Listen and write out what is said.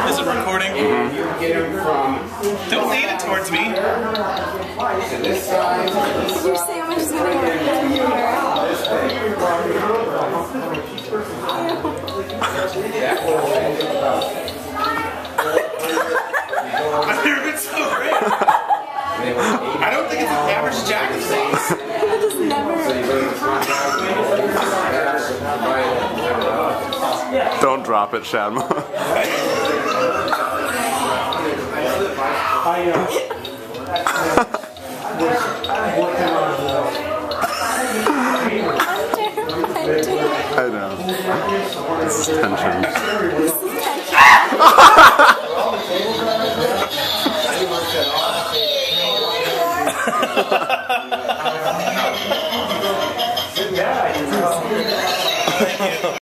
Is it recording? Don't lean it towards me. Did you say how much is going to I've never been so great. I don't think it's an average jacket size. I just never. Don't drop it, Shadma. I know. This is tension. Thank you.